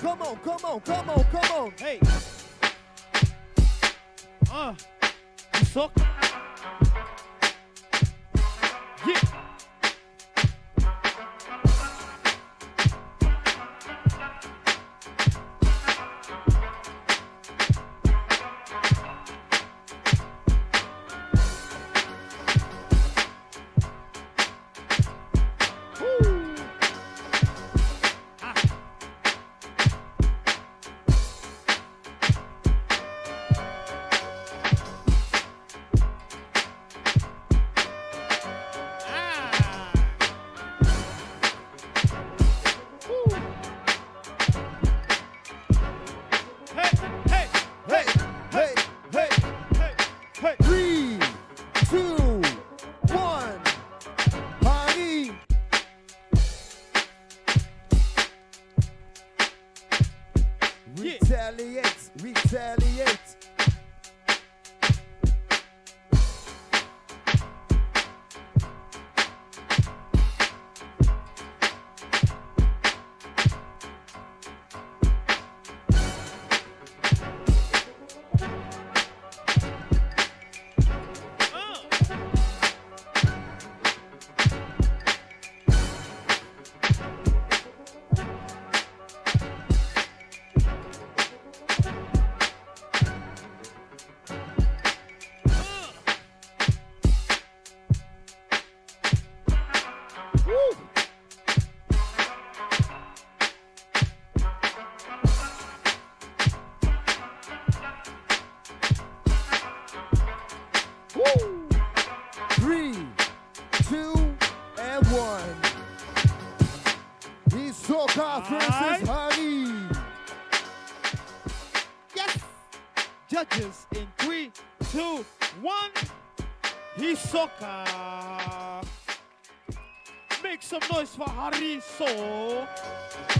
come on, come on, come on, come on. Hey. Hisoka. Yeah. Retaliate, retaliate. Hisoka versus Honey. Yes. Judges in 3, 2, 1. Hisoka. Make some noise for Hariso.